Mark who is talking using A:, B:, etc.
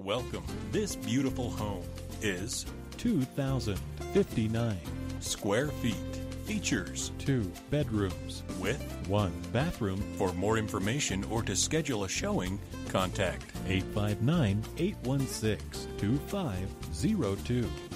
A: Welcome. This beautiful home is
B: 2,059
A: square feet. Features
B: 2 bedrooms
A: with
B: 1 bathroom.
A: For more information or to schedule a showing, contact
B: 859-816-2502.